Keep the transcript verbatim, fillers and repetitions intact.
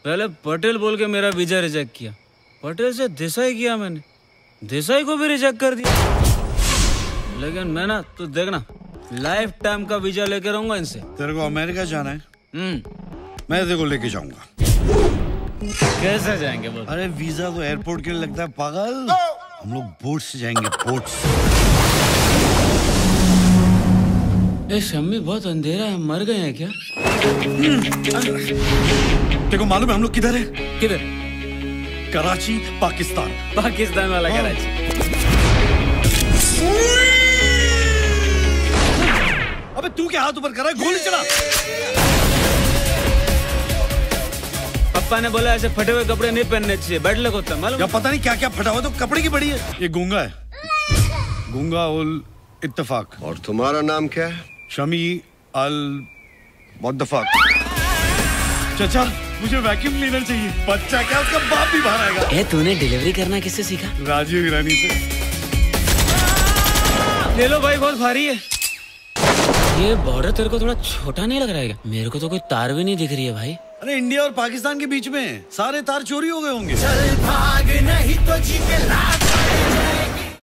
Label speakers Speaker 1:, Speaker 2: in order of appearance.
Speaker 1: पहले पटेल बोल के मेरा वीजा रिजेक्ट किया, पटेल से देसाई किया मैंने, देसाई को भी रिजेक्ट कर दिया। लेकिन मैं ना तू देखना लाइफ टाइम का वीजा लेके रहूंगा इनसे।
Speaker 2: तेरे को अमेरिका जाना है?
Speaker 1: हम्म
Speaker 2: मैं तेरे को लेके जाऊंगा।
Speaker 1: कैसे जाएंगे बोल?
Speaker 2: अरे वीजा तो एयरपोर्ट के लिए लगता है पागल। हम लोग बोट से जाएंगे, बोट से।
Speaker 1: ए शम्मी बहुत अंधेरा है, मर गए हैं क्या?
Speaker 2: तेको मालूम है हम लोग किधर है?
Speaker 1: किधर?
Speaker 2: कराची, पाकिस्तान।
Speaker 1: पाकिस्तान वाला कराची।
Speaker 2: अबे तू क्या हाथ ऊपर कर रहा है? गोली चला।
Speaker 1: पापा ने बोला ऐसे फटे हुए कपड़े नहीं पहनने चाहिए, बैड लक होता है मालूम?
Speaker 2: या पता नहीं क्या क्या फटा हुआ, तो कपड़े की बड़ी है। ये गूंगा है, गूंगा उल इत्तेफाक।
Speaker 3: और तुम्हारा नाम क्या है?
Speaker 2: शमी अल मुद्दफाक। चाचा मुझे वैक्यूम क्लीनर चाहिए। बच्चा क्या, उसका बाप भी बाहर आएगा।
Speaker 1: ए तूने डिलीवरी करना किससे सीखा?
Speaker 2: राजीव ईरानी से।
Speaker 1: ले लो भाई, बहुत भारी है। ये बॉर्डर तेरे को थोड़ा छोटा नहीं लग रहा है? मेरे को तो कोई तार भी नहीं दिख रही है भाई।
Speaker 2: अरे इंडिया और पाकिस्तान के बीच में सारे तार चोरी हो गए होंगे।
Speaker 4: चल भाग नहीं तो जी पे लाग